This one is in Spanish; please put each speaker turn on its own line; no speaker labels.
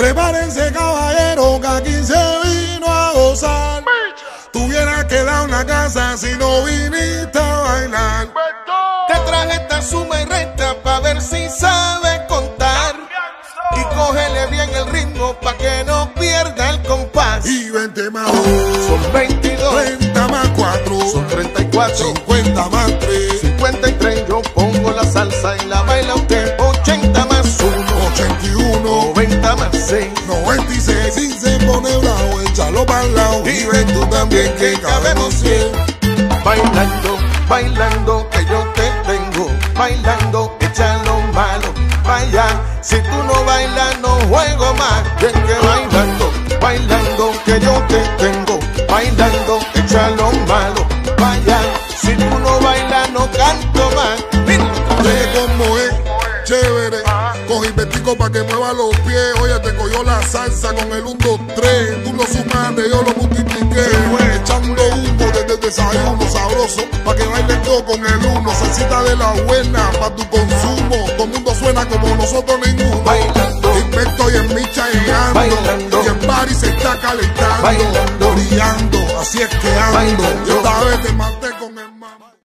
Prepárense, caballero, que aquí se vino a gozar. Tuviera que dar una casa si no viniste a bailar.
Te traje esta suma y resta pa' ver si sabes contar. Y cógele bien el ritmo pa' que no pierda el compás.
Y 20 más 2
son 22,
30 más 4
son 34,
50 más 3
53. Yo pongo la salsa y la baila usted. 80 más 1,
81
90 más 6,
96. Si se pone bravo, échalo para el lado.
y ven tú también que cabemos 100. Bailando, bailando que yo te tengo. Bailando, echa lo malo, vaya. Si tú no bailas no juego más. Bien que bailando, bailando que yo te tengo. Bailando, echa lo malo, vaya. Si tú no bailas no canto más.
Ve como es, chévere. Coge inventico pa' que mueva los pies. Oye, te cogió la salsa con el 1, 2, 3. Tú lo sumaste, yo lo multipliqué. Echando humo desde el desayuno sabroso, pa' que bailen todo con el 1. Salsita de la buena, pa' tu consumo. Todo el mundo suena como nosotros ninguno.
Bailando,
Invecto y en Micha llegando.
bailando,
Y el party se está calentando.
bailando,
brillando, así es que ando.
bailando.
Y esta vez te mato.